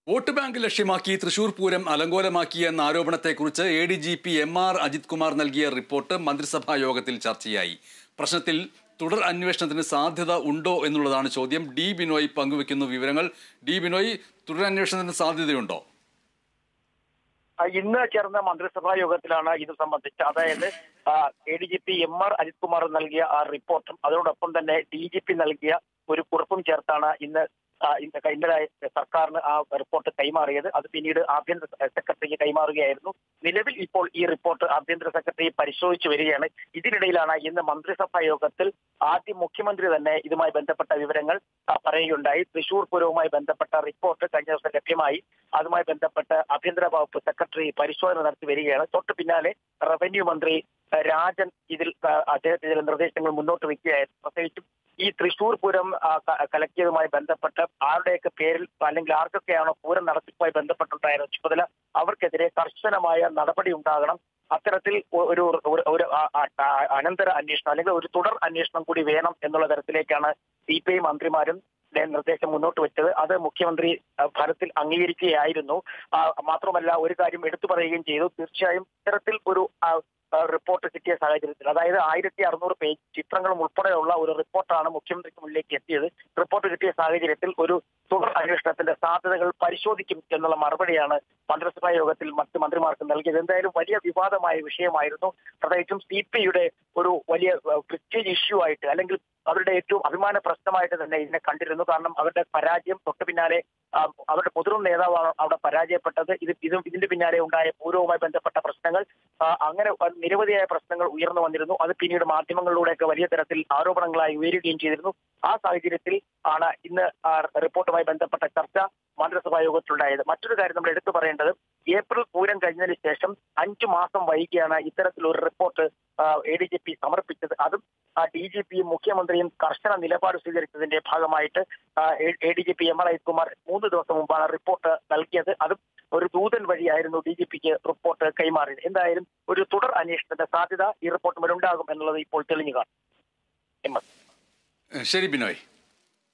Vote bank ലക്ഷ്യമാക്കി Thrissur Pooram അലങ്കോലമാക്കിയെന്ന ആരോപണത്തെക്കുറിച്ച് ADGP MR Ajith Kumar നൽകിയ report മന്ത്രിസഭാ യോഗത്തിൽ ചർച്ചയായി. പ്രശ്നത്തിൽ തുടർ അന്വേഷണത്തിന് സാധ്യത ഉണ്ടോ എന്നുള്ളതാണ് ചോദ്യം. ഡി ബിനോയ് പങ്കുവെക്കുന്ന വിവരങ്ങൾ. ഡി ബിനോയ്, തുടർ അന്വേഷണത്തിന് സാധ്യതയുണ്ടോ? ഇന്ന് ചേർന്ന മന്ത്രിസഭാ യോഗത്തിലാണ് ഇത് സംബന്ധിച്ച്, അതായത് ADGP MR അജിത് കുമാർ നൽകിയ ആ റിപ്പോർട്ടും അതോടൊപ്പം തന്നെ DGP നൽകിയ ഒരു കുറിപ്പും ചേർത്താണ് ഇന്നലെ സർക്കാരിന് ആ റിപ്പോർട്ട് കൈമാറിയത്. അത് പിന്നീട് ആഭ്യന്തര സെക്രട്ടറിക്ക് കൈമാറുകയായിരുന്നു. നിലവിൽ ഇപ്പോൾ ഈ റിപ്പോർട്ട് ആഭ്യന്തര സെക്രട്ടറി പരിശോധിച്ചു വരികയാണ്. ഇതിനിടയിലാണ് ഇന്ന് മന്ത്രിസഭാ യോഗത്തിൽ ആദ്യം മുഖ്യമന്ത്രി തന്നെ ഇതുമായി ബന്ധപ്പെട്ട വിവരങ്ങൾ പറയുകയുണ്ടായി. തൃശൂർ പൂരവുമായി ബന്ധപ്പെട്ട റിപ്പോർട്ട് കഴിഞ്ഞ ദിവസം ലഭ്യമായി. അതുമായി ബന്ധപ്പെട്ട് ആഭ്യന്തര വകുപ്പ് സെക്രട്ടറി പരിശോധന നടത്തി വരികയാണ്. തൊട്ടു പിന്നാലെ റവന്യൂ മന്ത്രി രാജൻ അദ്ദേഹത്തിന് ചില നിർദ്ദേശങ്ങൾ മുന്നോട്ട് വയ്ക്കുകയായിരുന്നു. പ്രത്യേകിച്ചും ഈ തൃശൂർ പൂരം കലക്കിയതുമായി ബന്ധപ്പെട്ട് ആരുടെയൊക്കെ പേരിൽ അല്ലെങ്കിൽ ആർക്കൊക്കെയാണോ പൂരം നടത്തിപ്പുമായി ബന്ധപ്പെട്ടുണ്ടായിരുന്ന ചുമതല അവർക്കെതിരെ കർശനമായ നടപടി ഉണ്ടാകണം. അത്തരത്തിൽ ഒരു അനന്തര അന്വേഷണം അല്ലെങ്കിൽ ഒരു തുടർ അന്വേഷണം കൂടി വേണം എന്നുള്ള തരത്തിലേക്കാണ് CPI മന്ത്രിമാരും നിർദ്ദേശം മുന്നോട്ട് വെച്ചത്. അത് മുഖ്യമന്ത്രി ഫലത്തിൽ അംഗീകരിക്കുകയായിരുന്നു. മാത്രമല്ല ഒരു കാര്യം എടുത്തു പറയുകയും ചെയ്തു. തീർച്ചയായും ഇത്തരത്തിൽ ഒരു റിപ്പോർട്ട് കിട്ടിയ സാഹചര്യത്തിൽ, അതായത് 1600 പേജ് ചിത്രങ്ങളും ഉൾപ്പെടെയുള്ള ഒരു റിപ്പോർട്ടാണ് മുഖ്യമന്ത്രിക്ക് മുന്നിലേക്ക് എത്തിയത്. റിപ്പോർട്ട് കിട്ടിയ സാഹചര്യത്തിൽ ഒരു തുടർ അന്വേഷണത്തിന്റെ സാധ്യതകൾ പരിശോധിക്കും എന്നുള്ള മറുപടിയാണ് മന്ത്രിസഭാ യോഗത്തിൽ മറ്റ് മന്ത്രിമാർക്ക് നൽകിയത്. എന്തായാലും വലിയ വിവാദമായ വിഷയമായിരുന്നു. പ്രത്യേകിച്ചും CPIയുടെ ഒരു വലിയ പ്രസ്റ്റീജ് ഇഷ്യൂ ആയിട്ട്, അല്ലെങ്കിൽ അവരുടെ ഏറ്റവും അഭിമാന പ്രശ്നമായിട്ട് തന്നെ ഇതിനെ കണ്ടിരുന്നു. കാരണം അവരുടെ പരാജയം തൊട്ടു പിന്നാലെ അവരുടെ മുതിർന്ന നേതാവാണ് അവിടെ പരാജയപ്പെട്ടത്. ഇതിന്റെ പിന്നാലെ ഉണ്ടായ പൂരവുമായി ബന്ധപ്പെട്ട പ്രശ്നങ്ങൾ, അങ്ങനെ നിരവധിയായ പ്രശ്നങ്ങൾ ഉയർന്നു വന്നിരുന്നു. അത് പിന്നീട് മാധ്യമങ്ങളിലൂടെയൊക്കെ വലിയ തരത്തിൽ ആരോപണങ്ങളായി ഉയരുകയും ചെയ്തിരുന്നു. ആ സാഹചര്യത്തിൽ ആണ് ഇന്ന് റിപ്പോർട്ടുമായി ബന്ധപ്പെട്ട ചർച്ച മന്ത്രിസഭാ യോഗത്തിലുണ്ടായത്. മറ്റൊരു കാര്യം നമ്മൾ എടുത്തു പറയേണ്ടത്, ഏപ്രിൽ പൂരം കഴിഞ്ഞതിന് ശേഷം 5 മാസം വൈകിയാണ് ഇത്തരത്തിലൊരു റിപ്പോർട്ട് ADGP സമർപ്പിച്ചത്. അതും DGPയും മുഖ്യമന്ത്രിയും കർശന നിലപാട് സ്വീകരിച്ചതിന്റെ ഭാഗമായിട്ട് ADGP MR അജിത് കുമാർ 3 ദിവസം മുമ്പാണ് റിപ്പോർട്ട് നൽകിയത്. അതും ഒരു ദൂതൻ വഴിയായിരുന്നു DGPക്ക് റിപ്പോർട്ട് കൈമാറിയത്. എന്തായാലും ഒരു തുടർ അന്വേഷണത്തിന്റെ സാധ്യത ഈ റിപ്പോർട്ട് ഉണ്ടാകും എന്നുള്ളത് ഇപ്പോൾ തെളിഞ്ഞു കാണും. ശരി ബിനോയ്.